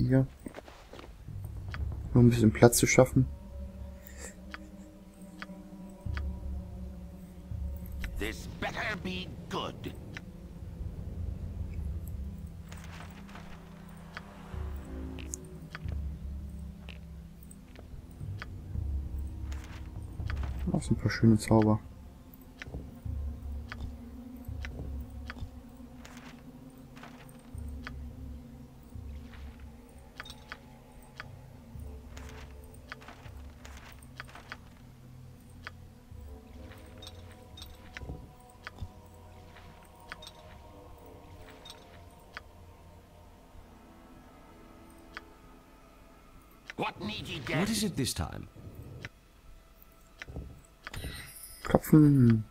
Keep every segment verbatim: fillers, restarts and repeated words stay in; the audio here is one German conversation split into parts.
Hier. Nur ein bisschen Platz zu schaffen. This better be good. Das sind ein paar schöne Zauber. What need ye get? What is it this time? Klopfen.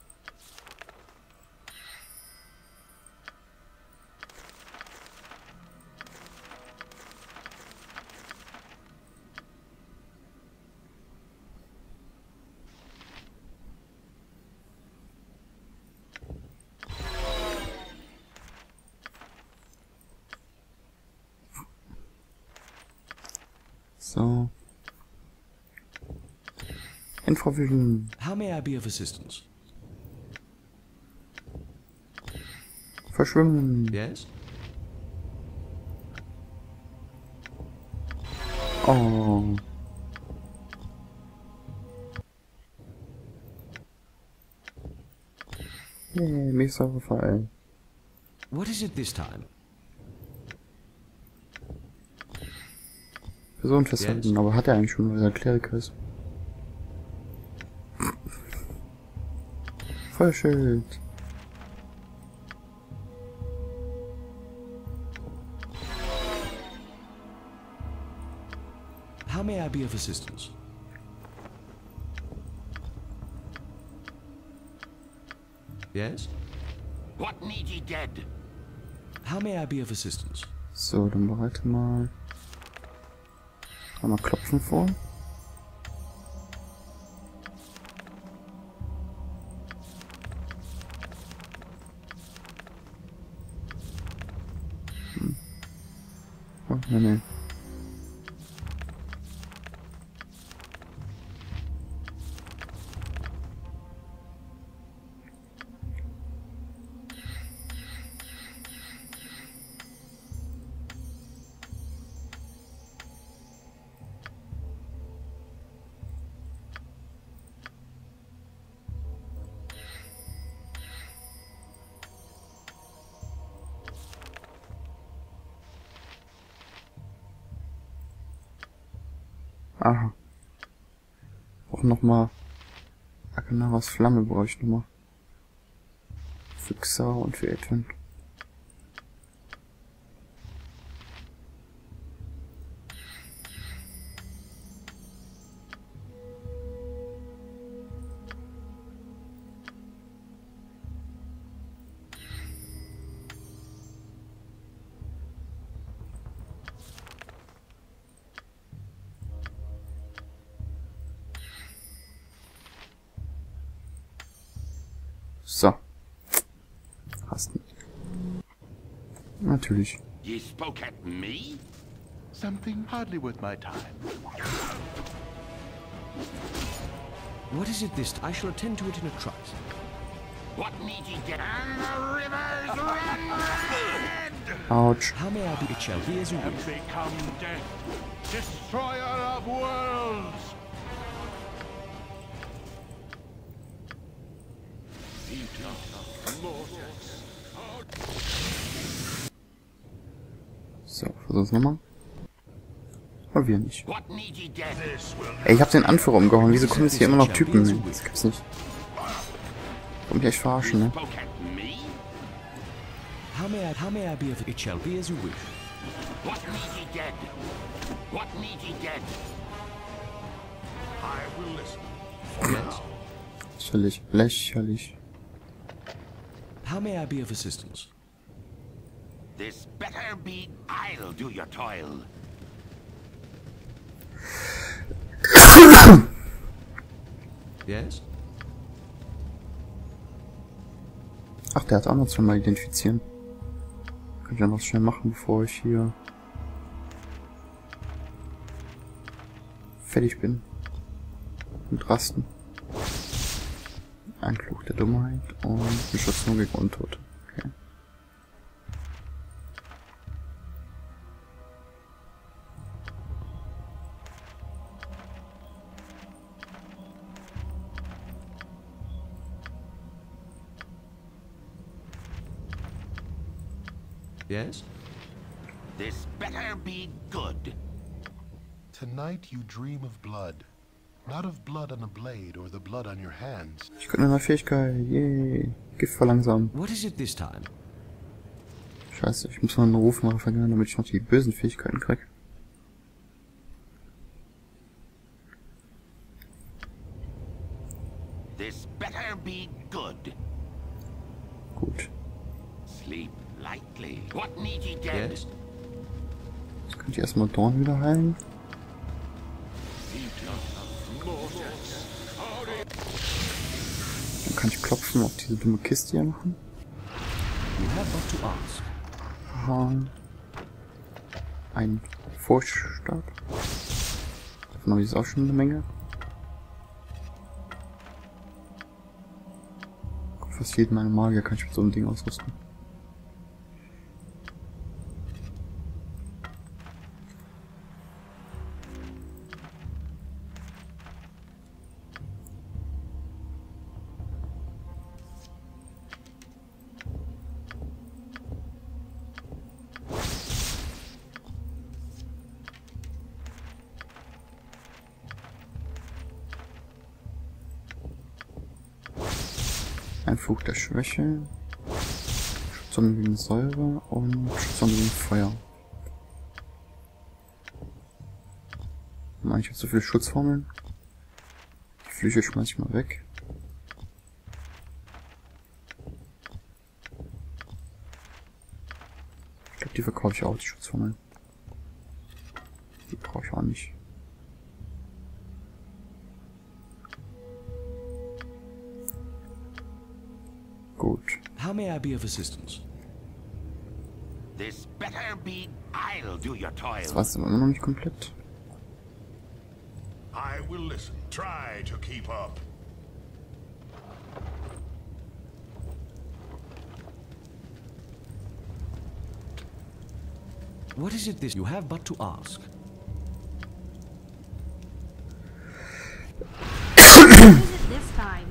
So. Infravision. How may I be of assistance? Verschwimmen. Yes? Oh. Yeah, mir ist aufgefallen. What is it this time? Person festhalten, aber hat er eigentlich schon, weil er Kleriker ist. Feuerschild. How may I be of assistance? Yes? What need ye dead? How may I be of assistance? So, dann bereite mal einmal klopfen vor. Hm. Oh, nee, nee. Aha. Auch nochmal Akenaras Flamme brauche ich nochmal. Für Xar und für Edwin. So. Hast nicht. Natürlich. Ye spoke at me? Something hardly worth my time. What is it this time? I shall attend to it in a trice. What need ye get? And the rivers run red! Autsch. How may I be? It shall be as you And wish. become death, destroyer of worlds. So, versuch's nochmal. Oder wir nicht. What need ye get? Ey, ich hab den Anführer umgehauen. Wieso kommen jetzt hier immer noch Typen hin? Das gibt's nicht. Komm mich echt verarschen, ne? Spoke at me? How may I? How may I be of? It shall be as you wish. What need ye dead? What need ye dead? I will listen. Yes? Lächerlich, lächerlich. How may I be of assistance? This better be. I'll do your toil. Yes? Ach, der hat auch noch zweimal identifizieren. Kann ich ja noch schnell machen, bevor ich hier fertig bin. Mit Rasten. Ein Fluch der Dummheit und Beschutz nur gegen Untote. Okay. Yes? This better be good. Tonight you dream of blood. Not of blood on a blade or the blood on your hands. Ich könnte eine neue Fähigkeit. Yay. Gift verlangsamen. What is it this time? Scheiße, ich muss mal einen Ruf mal vergehen, damit ich noch die bösen Fähigkeiten krieg. This better be good. Gut. Sleep lightly. What need ye dead? Yes? Jetzt könnt ihr erstmal Dorn wieder heilen. Dann kann ich klopfen auf diese dumme Kiste hier machen. You have but to ask. Aha. Ein Furchtstab. Davon habe ich jetzt auch schon eine Menge. Fast jeden meiner Magier kann ich mit so einem Ding ausrüsten. Ein Fluch der Schwäche, Schutzzombie gegen Säure und Schutzzombie gegen Feuer. Mann, ich habe so viele Schutzformeln. Die Flüche schmeiß ich mal weg. Ich glaube, die verkaufe ich auch, die Schutzformeln. Die brauche ich auch nicht. Gut. How may I be of assistance? This better be. I'll do your toil. Das war's immer noch nicht komplett. I will listen. Try to keep up. What is it this you have but to ask? What is it this time?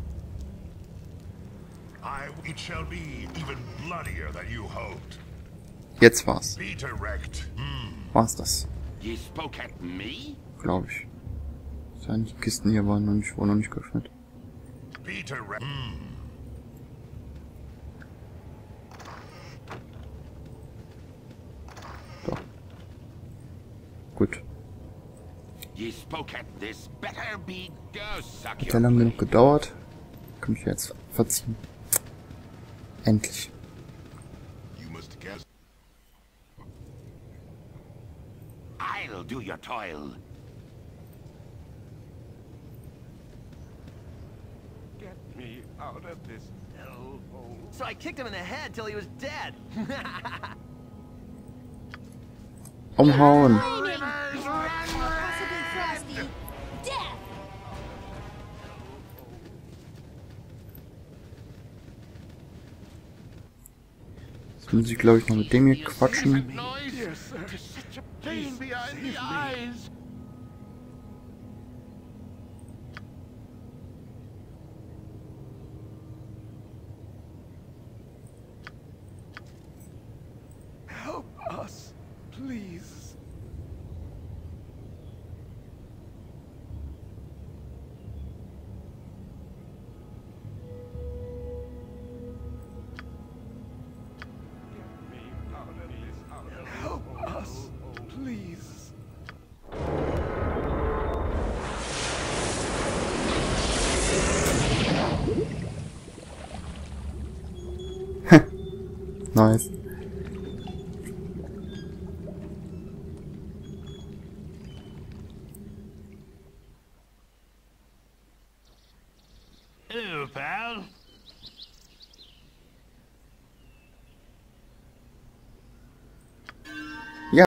I it shall be even bloodier than you hoped. Jetzt war's. Be direct. Hmm. War's das. Ye spoke at me? Glaube ich. Seien die Kisten hier waren noch nicht, wurden noch nicht geöffnet. Be direct. Hmm. Doch. Gut. Ye spoke at this better be. Go suck Hat ja your lang genug gedauert. Kann ich jetzt verziehen. Endlich. You must guess. I'll do your toil. Get me out of this hellhole. So I kicked him in the head till he was dead. Umhauen. Raining. Possibly frosty. Death. Jetzt muss ich, glaube ich, noch mit dem hier quatschen. Dear sir, such a pain behind the eyes. Help us, please. Help us, please. Nice. Hello, pal.